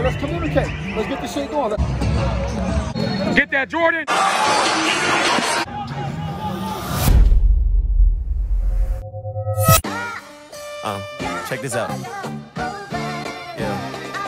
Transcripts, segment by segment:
let's communicate. Let's get this shit going. Get that, Jordan. Check this out. Yeah.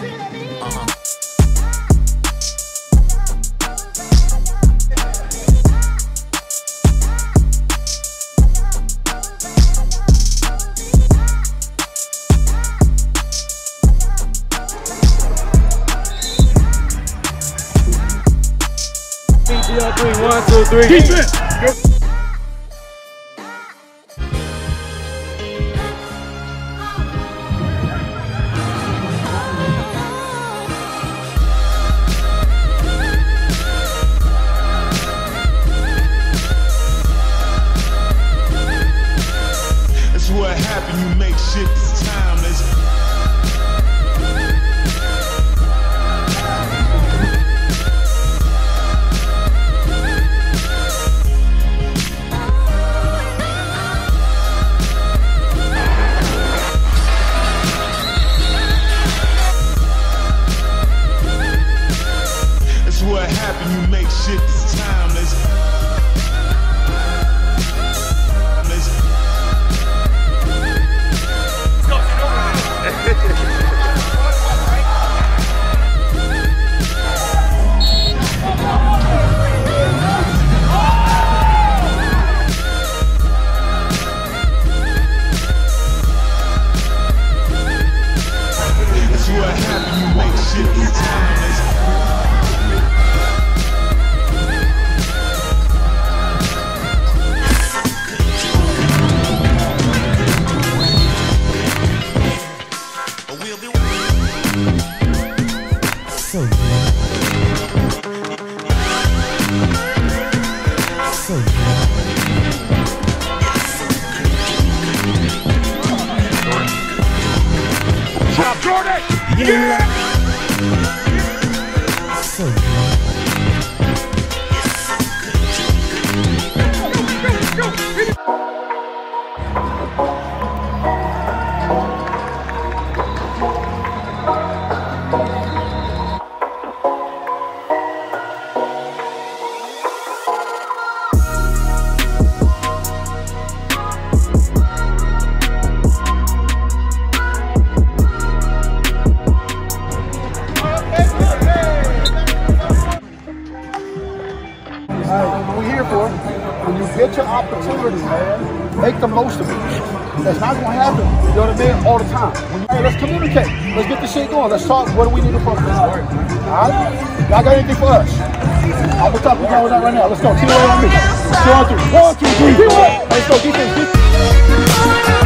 Three, 1, 2, 3. Defense. Go. That's what happened. You make shit that's timeless. What happened? You make shit that's timeless. That's what happened. You make shit that's timeless. So good. So good. Drop Jordan. Yeah. So good. We're here for it. When you get your opportunity, man, make the most of it. That's not going to happen, you know what I mean, all the time. Hey, let's communicate. Let's get this shit going. Let's talk. What do we need to focus on? All right? Y'all got anything for us? I'm going to talk about that right now. Let's go. Keep it on me. 2 on 3. 1, 2, 3. Let's go. Defense.